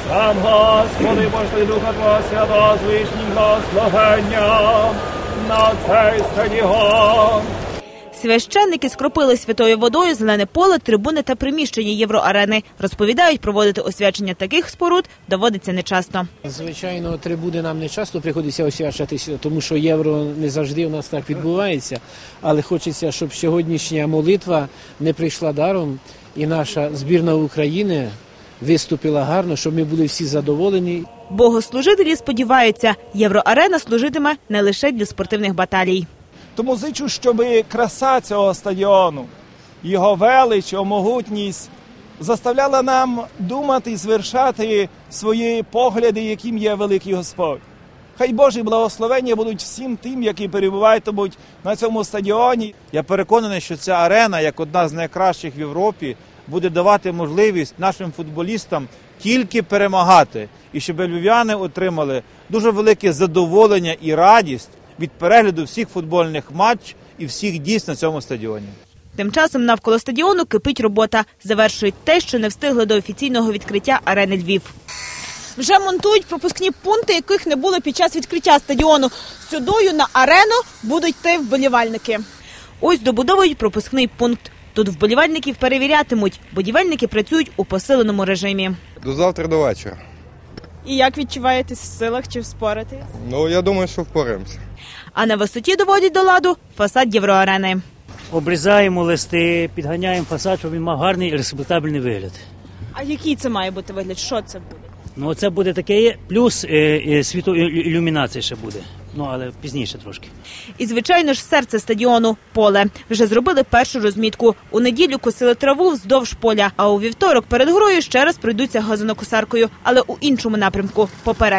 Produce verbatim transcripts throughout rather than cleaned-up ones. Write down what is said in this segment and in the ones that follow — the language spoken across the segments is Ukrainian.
Сам Господи, пошли Духа Твого Святого з вишнім благословенням на цей стадіон. Священники скропили святою водою зелене поле, трибуни та приміщення Євроарени. Розповідають, проводити освячення таких споруд доводиться нечасто. Звичайно, трибуни нам не часто приходиться освячатися, тому що євро не завжди у нас так відбувається. Але хочеться, щоб сьогоднішня молитва не прийшла даром і наша збірна України виступила гарно, щоб ми були всі задоволені. Богослужителі сподіваються, Євроарена служитиме не лише для спортивних баталій. Тому зичу, щоб краса цього стадіону, його велич, його могутність заставляла нам думати і звершати свої погляди, яким є великий Господь. Хай Божі благословення будуть всім тим, які перебуватимуть на цьому стадіоні. Я переконаний, що ця арена, як одна з найкращих в Європі, буде давати можливість нашим футболістам тільки перемагати. І щоб львів'яни отримали дуже велике задоволення і радість від перегляду всіх футбольних матчів і всіх дійств на цьому стадіоні. Тим часом навколо стадіону кипить робота. Завершують те, що не встигли до офіційного відкриття арени Львів. Вже монтують пропускні пункти, яких не було під час відкриття стадіону. Сюдою на арену будуть йти вболівальники. Ось добудовують пропускний пункт. Тут вболівальників перевірятимуть. Будівельники працюють у посиленому режимі. До завтра, до вечора. І як відчуваєтесь в силах чи вспоратись? Ну, я думаю, що впораємося. А на висоті доводять до ладу фасад Євроарени. Обрізаємо листи, підганяємо фасад, щоб він мав гарний і респектабельний вигляд. А який це має бути вигляд? Що це буде? Ну, це буде таке, плюс е, е, світоілюмінація ще буде. Ну, але пізніше трошки. І, звичайно ж, серце стадіону – поле. Вже зробили першу розмітку. У неділю косили траву вздовж поля, а у вівторок перед грою ще раз пройдуться газонокосаркою, але у іншому напрямку – поперек.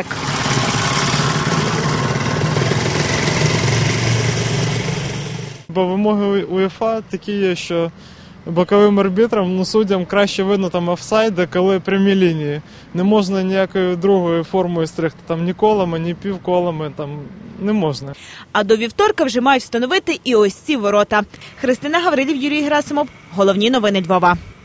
Бо вимоги УЄФА такі є, що боковим арбітрам, ну, суддям краще видно там офсайди, коли прямі лінії. Не можна ніякою другою формою стригти, там ні колами, ні півколами, там не можна. А до вівторка вже мають встановити і ось ці ворота. Христина Гаврилів, Юрій Герасимов. Головні новини Львова.